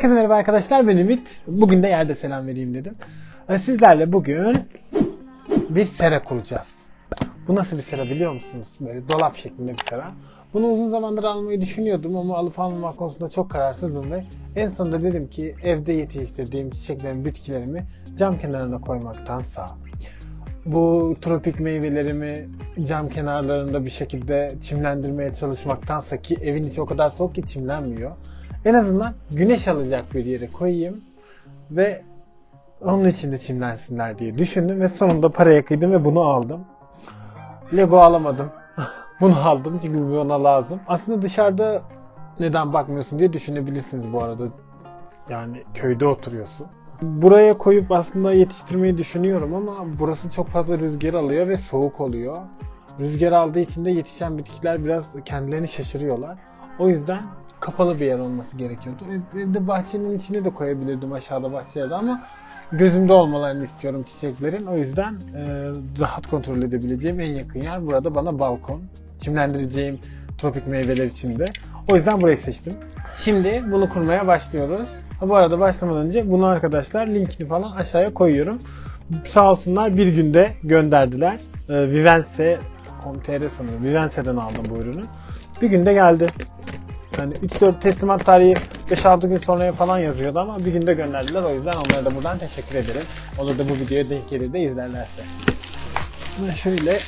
Herkese merhaba arkadaşlar, ben Ümit. Bugün de yerde selam vereyim dedim. Sizlerle bugün bir sera kuracağız. Bu nasıl bir sera biliyor musunuz? Böyle dolap şeklinde bir sera. Bunu uzun zamandır almayı düşünüyordum ama alıp almamak konusunda çok kararsızdım ve en sonunda dedim ki evde yetiştirdiğim çiçeklerimi, bitkilerimi cam kenarına koymaktansa bu tropik meyvelerimi cam kenarlarında bir şekilde çimlendirmeye çalışmaktansa, ki evin içi o kadar soğuk ki çimlenmiyor, en azından güneş alacak bir yere koyayım ve onun içinde çimlensinler diye düşündüm ve sonunda paraya kıydım ve bunu aldım. Lego alamadım. Bunu aldım çünkü bu bana lazım. Aslında dışarıda neden bakmıyorsun diye düşünebilirsiniz bu arada. Yani köyde oturuyorsun. Buraya koyup aslında yetiştirmeyi düşünüyorum ama burası çok fazla rüzgar alıyor ve soğuk oluyor. Rüzgar aldığı için de yetişen bitkiler biraz kendilerini şaşırıyorlar. O yüzden kapalı bir yer olması gerekiyordu. Evde bahçenin içine de koyabilirdim, aşağıda bahçelerde, ama gözümde olmalarını istiyorum çiçeklerin. O yüzden rahat kontrol edebileceğim en yakın yer burada bana balkon. Çimlendireceğim tropik meyveler için de. O yüzden burayı seçtim. Şimdi bunu kurmaya başlıyoruz. Bu arada başlamadan önce bunu arkadaşlar linkini falan aşağıya koyuyorum. Sağ olsunlar bir günde gönderdiler. Vivence.com.tr sanırım. Vivence'den aldım bu ürünü. Bir günde geldi. Yani 3-4 teslimat tarihi 5-6 gün sonraya falan yazıyordu ama bir günde gönderdiler. O yüzden onlara da buradan teşekkür ederim. Olur da bu videoya denk gelir de izlerlerse. Şöyle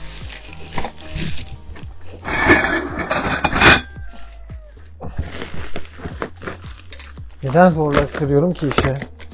neden zorlaştırıyorum ki işi?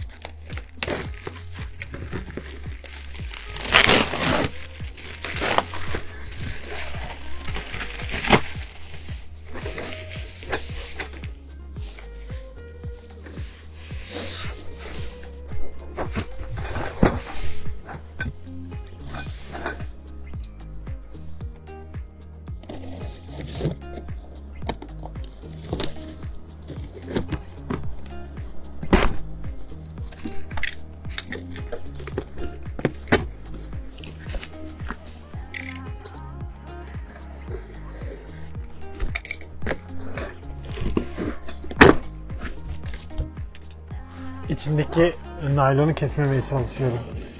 İçindeki naylonu kesmemeye çalışıyorum.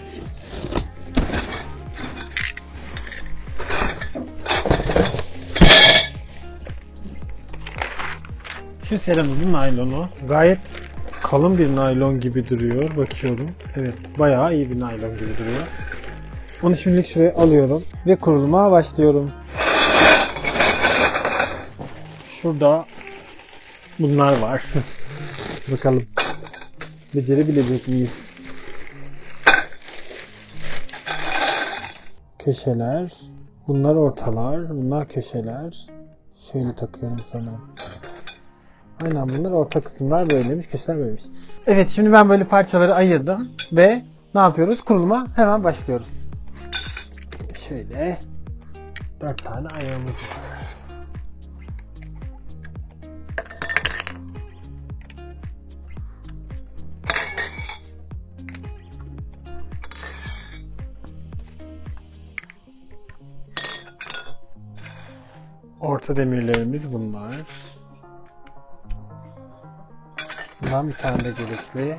Şu seramızın naylonu gayet kalın bir naylon gibi duruyor. Bakıyorum. Evet, bayağı iyi bir naylon gibi duruyor. Onu şimdilik şuraya alıyorum ve kuruluma başlıyorum. Şurada bunlar var. Bakalım becerebilecek miyiz? Köşeler. Bunlar ortalar. Bunlar köşeler. Şöyle takıyorum sanırım. Aynen, bunlar orta kısımlar böyleymiş. Köşeler böyleymiş. Evet, şimdi ben böyle parçaları ayırdım ve ne yapıyoruz? Kuruluma hemen başlıyoruz. Şöyle 4 tane ayağımız var. Orta demirlerimiz bunlar. Bundan bir tane de gerekli.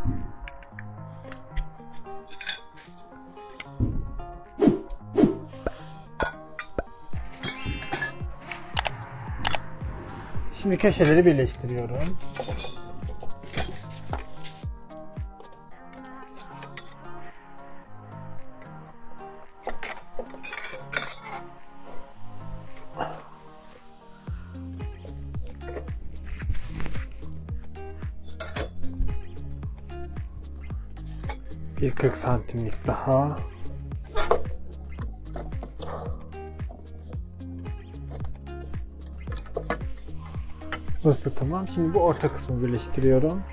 Şimdi köşeleri birleştiriyorum. Bir 40 santimlik daha. Burası tamam. Şimdi bu orta kısmı birleştiriyorum.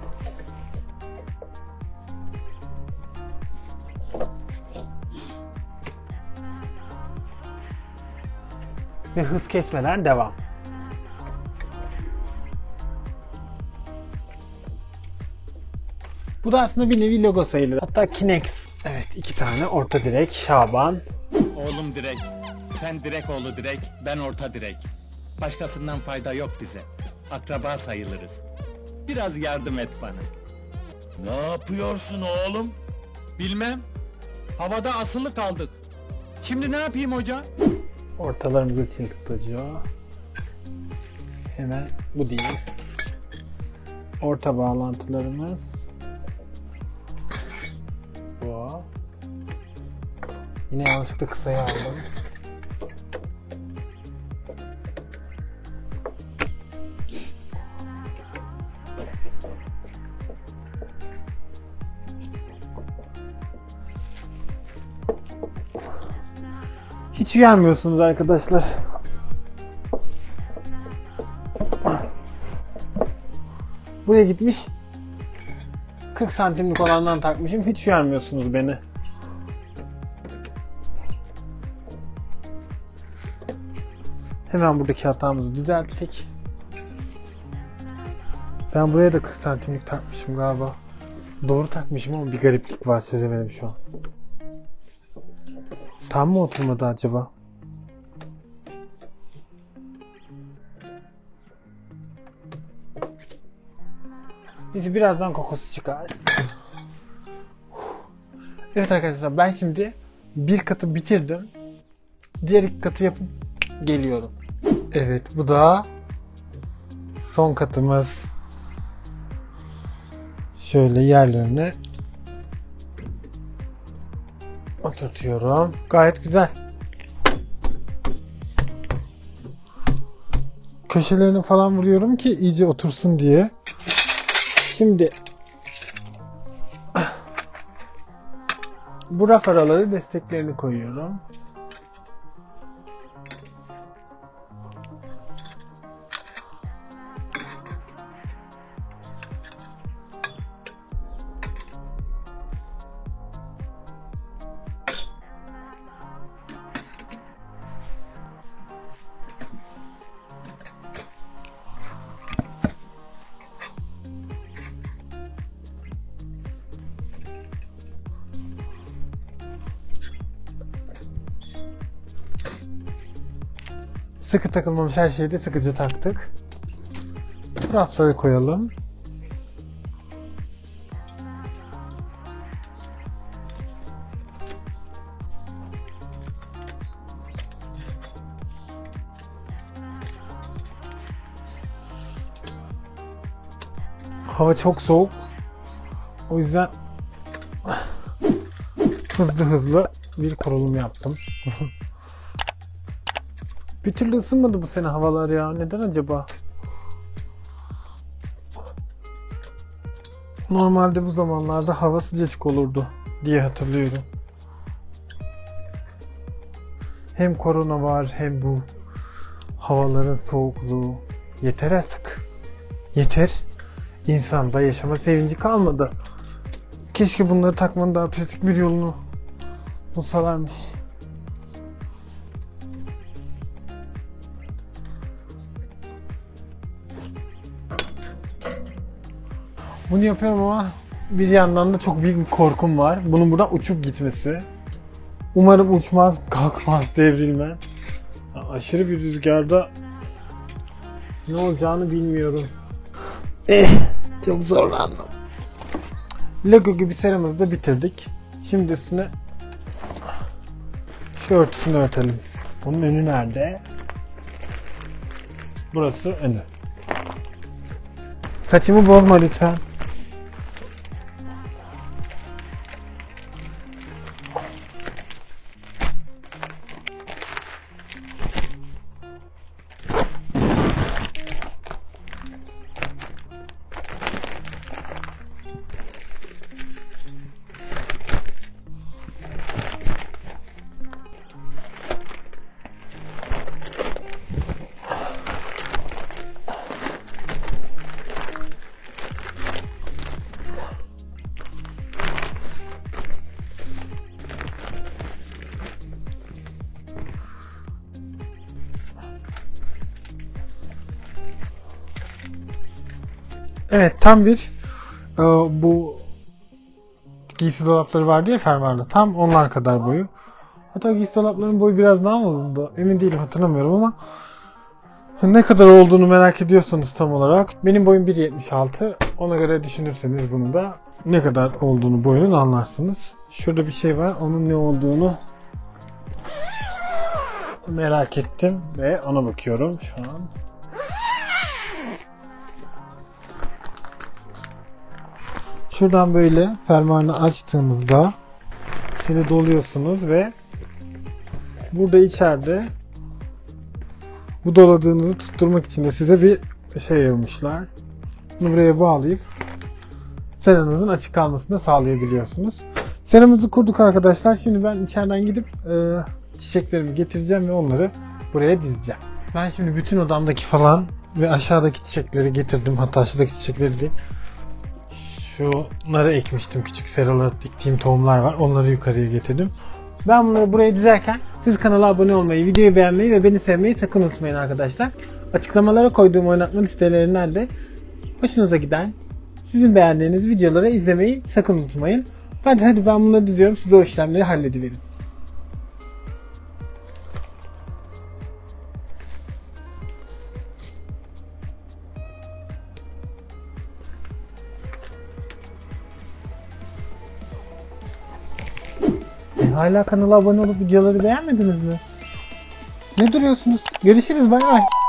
Ve hız kesmeden devam. Bu da aslında bir nevi logo sayılır. Hatta Kinex. Evet, 2 tane orta direk. Şaban. Oğlum direk, sen direk oğlu direk, ben orta direk. Başkasından fayda yok bize. Akraba sayılırız. Biraz yardım et bana. Ne yapıyorsun oğlum? Bilmem. Havada asılı kaldık. Şimdi ne yapayım hoca? Ortalarımız için tutucu. Hemen bu değil. Orta bağlantılarımız. Bu. Yine yanlışlıkla kısayı aldım. Hiç uyanmıyorsunuz arkadaşlar. Buraya gitmiş 40 santimlik olandan takmışım. Hiç uyanmıyorsunuz beni. Hemen buradaki hatamızı düzelttik. Ben buraya da 40 santimlik takmışım galiba. Doğru takmışım ama bir gariplik var, çözemedim şu an. Tam mı oturmadı acaba? Neyse, birazdan kokusu çıkar. Evet arkadaşlar, ben şimdi bir katı bitirdim. Diğer iki katı yapıp geliyorum. Evet, bu da son katımız. Şöyle yerlerine oturtuyorum. Gayet güzel. Köşelerini falan vuruyorum ki iyice otursun diye. Şimdi bu raf araları desteklerini koyuyorum. Sıkı takılmamış her şeyi de sıkıca taktık. Rafları koyalım. Hava çok soğuk. O yüzden hızlı bir kurulum yaptım. Bir türlü ısınmadı bu sene havalar ya. Neden acaba? Normalde bu zamanlarda hava sıcacık olurdu diye hatırlıyorum. Hem korona var hem bu havaların soğukluğu. Yeter artık. Yeter. İnsanda yaşama sevinci kalmadı. Keşke bunları takmanın daha pratik bir yolunu bulsalarmış. Bunu yapıyorum ama bir yandan da çok büyük bir korkum var. Bunun buradan uçup gitmesi. Umarım uçmaz, kalkmaz, devrilmez. Aşırı bir rüzgarda ne olacağını bilmiyorum. Çok zorlandım. Lego gibi seramızı da bitirdik. Şimdi üstüne şu örtüsünü örtelim. Bunun önü nerede? Burası önü. Saçımı bozma lütfen. Evet, tam bir bu giysi dolapları vardı ya fermuarlı. Tam onlar kadar boyu. Hatta giysi dolaplarının boyu biraz daha mı uzundu? Emin değilim, hatırlamıyorum ama Ne kadar olduğunu merak ediyorsanız tam olarak benim boyum 1.76. Ona göre düşünürseniz bunu da ne kadar olduğunu boyunun anlarsınız. Şurada bir şey var. Onun ne olduğunu merak ettim ve ona bakıyorum şu an. Şuradan böyle fermuarını açtığımızda içini doluyorsunuz ve burada içeride bu doladığınızı tutturmak için de size bir şey yapmışlar. Bunu buraya bağlayıp seranızın açık kalmasını sağlayabiliyorsunuz. Seramızı kurduk arkadaşlar. Şimdi ben içeriden gidip çiçeklerimi getireceğim ve onları buraya dizeceğim. Ben şimdi bütün odamdaki falan ve aşağıdaki çiçekleri getirdim. Hatta aşağıdaki çiçekleri değil. Şunları ekmiştim. Küçük seralara diktiğim tohumlar var. Onları yukarıya getirdim. Ben bunları buraya dizerken siz kanala abone olmayı, videoyu beğenmeyi ve beni sevmeyi sakın unutmayın arkadaşlar. Açıklamalara koyduğum oynatma listelerinden de hoşunuza giden, sizin beğendiğiniz videoları izlemeyi sakın unutmayın. Hadi ben bunları diziyorum. Size o işlemleri hallediverin. Hala kanala abone olup videoları beğenmediniz mi? Ne duruyorsunuz? Görüşürüz, bay bay.